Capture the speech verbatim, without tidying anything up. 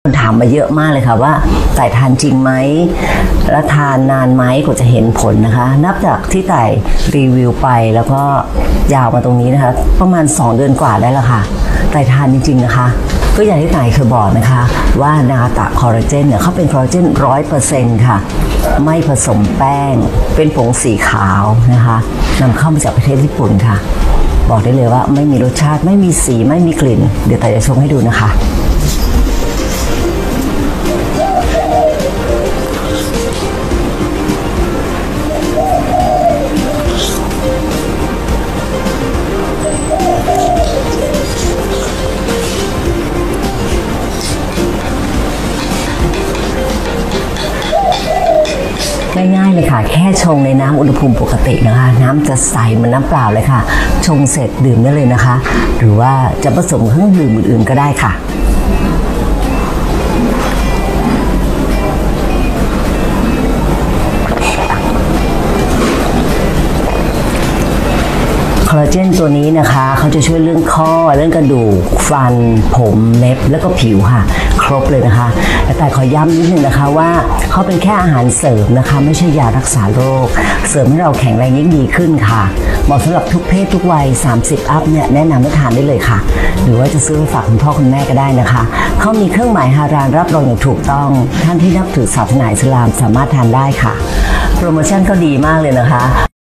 ถามมาเยอะมากเลยค่ะว่าต่ายทานจริงไหมและทานนานไหมกว่าจะเห็นผลนะคะนับจากที่ต่ายรีวิวไปแล้วก็ยาวมาตรงนี้นะคะประมาณสองเดือนกว่าได้แล้วค่ะต่ายทานจริงๆนะคะก็อย่างที่ต่ายเคยบอกนะคะว่านาตะคอลลาเจนเนี่ยเขาเป็นคอลลาเจนร้อยเปอร์เซ็นต์ค่ะไม่ผสมแป้งเป็นผงสีขาวนะคะนำเข้ามาจากประเทศญี่ปุ่นค่ะบอกได้เลยว่าไม่มีรสชาติไม่มีสีไม่มีกลิ่นเดี๋ยวต่ายจะชงให้ดูนะคะง่ายๆเลยค่ะแค่ชงในน้ำอุณหภูมิปกตินะคะน้ำจะใสเหมือนน้ำเปล่าเลยค่ะชงเสร็จดื่มได้เลยนะคะหรือว่าจะผสมเครื่องดื่มอื่นๆก็ได้ค่ะคอลลาเจนตัวนี้นะคะเขาจะช่วยเรื่องข้อเรื่องกระดูกฟันผมเล็บแล้วก็ผิวค่ะครบเลยนะคะแต่ขอย้ำนิดนึงนะคะว่าเขาเป็นแค่อาหารเสริมนะคะไม่ใช่ยารักษาโรคเสริมให้เราแข็งแรงยิ่งดีขึ้นค่ะเหมาะสำหรับทุกเพศทุกวัยสามสิบอัพเนี่ยแนะนำให้ทานได้เลยค่ะหรือว่าจะซื้อไปฝากคุณพ่อคุณแม่ก็ได้นะคะเขามีเครื่องหมายฮารานรับรองอย่างถูกต้องท่านที่นับถือศาสนาอิสลามสามารถทานได้ค่ะโปรโมชั่นก็ดีมากเลยนะคะ